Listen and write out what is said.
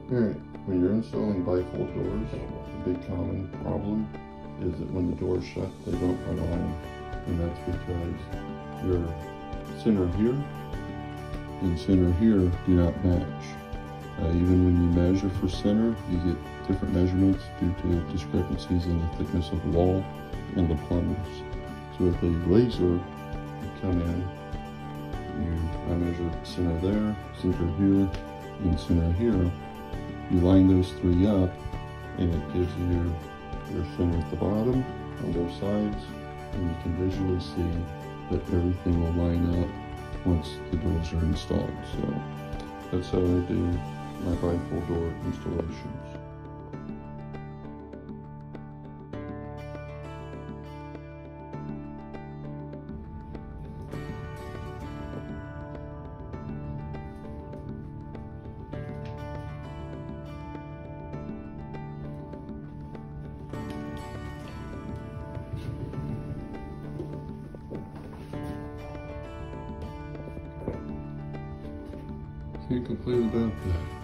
Alright, when you're installing bifold doors, a big common problem is that when the doors shut, they don't align. And that's because your center here and center here do not match. Even when you measure for center, you get different measurements due to discrepancies in the thickness of the wall and the plumbers. So with a laser, you come in, I measure center there, center here, and center here. You line those three up, and it gives you your center at the bottom on both sides, and you can visually see that everything will line up once the doors are installed. So that's how I do my bifold door installations. Can't complain about that.